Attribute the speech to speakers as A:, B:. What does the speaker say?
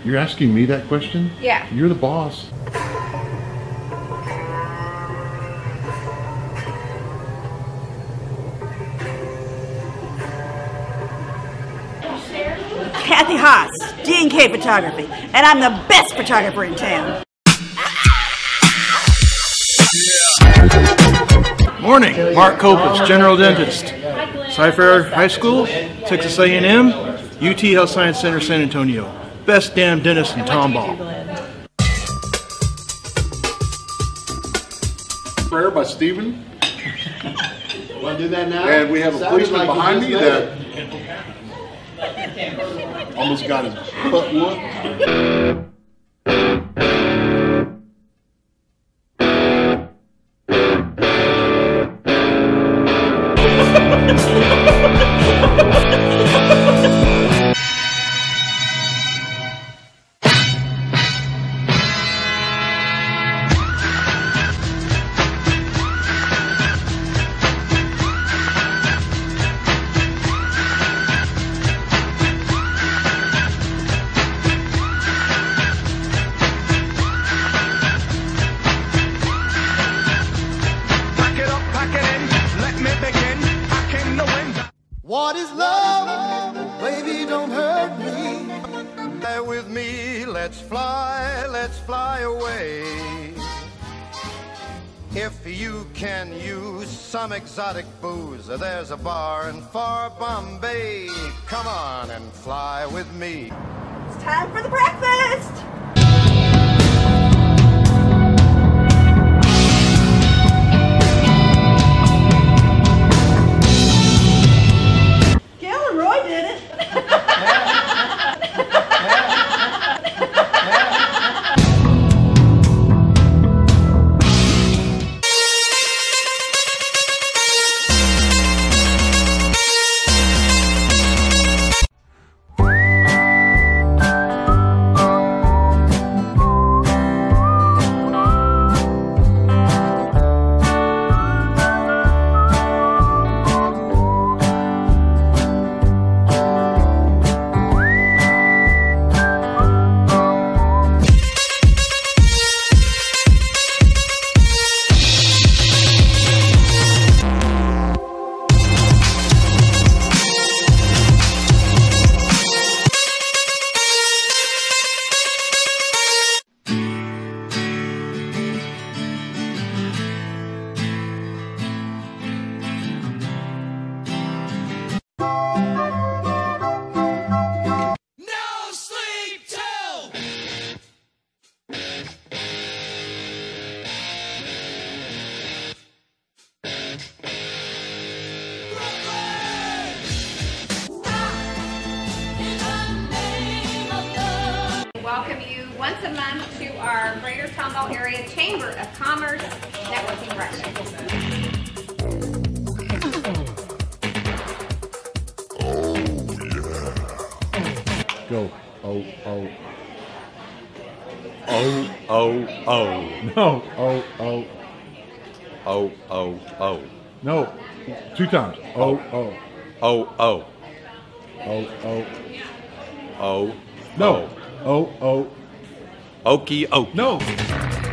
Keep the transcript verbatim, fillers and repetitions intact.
A: You're asking me that question?
B: Yeah.
A: You're the boss.
C: Kathy Haas, D and K Photography, and I'm the best photographer in town.
D: Morning, Mark Copus, General Dentist. Cy-Fair High School, Texas A and M, U T Health Science Center, San Antonio. Best damn dentist in Tomball.
A: Prayer by Stephen.
E: Want to do that now?
A: And we have a
E: Sounded
A: policeman
E: like you
A: behind
E: just
A: me
E: did
A: that almost got his butt whooped.
F: What is love? Baby, don't hurt me. Stay with me, let's fly, let's fly away. If you can use some exotic booze, there's a bar in far Bombay. Come on and fly with me.
C: It's time for the breakfast!
B: Welcome you once a month to our Greater Tomball Area Chamber of Commerce Networking Breakfast.
A: Go. Oh, oh.
G: Oh, oh, oh.
A: No. Oh, oh.
G: Oh, oh, oh.
A: No. Two times. Oh, oh.
G: Oh, oh.
A: Oh, oh.
G: Oh.
A: No. Oh, oh.
G: Okie, okie.
A: No.